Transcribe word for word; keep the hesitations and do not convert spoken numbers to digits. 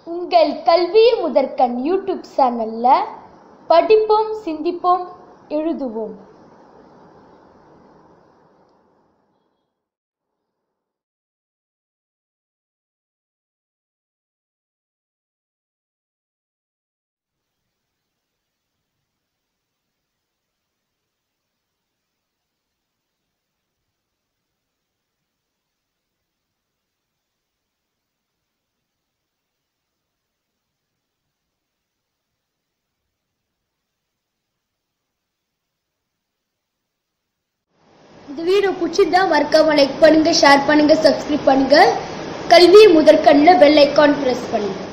உங்கள் கல்வி முதற்கண் யூடியூப் சேனல்ல படிப்போம், சிந்திப்போம், எழுதுவோம். இந்த வீடியோ பிடிச்சிருந்தா மறக்காம லைக் பண்ணுங்க, ஷேர் பண்ணுங்க, சப்ஸ்கிரைப் பண்ணுங்க. கல்வி முதற்கண்ணில் பெல் ஐகான் பிரஸ் பண்ணுங்க.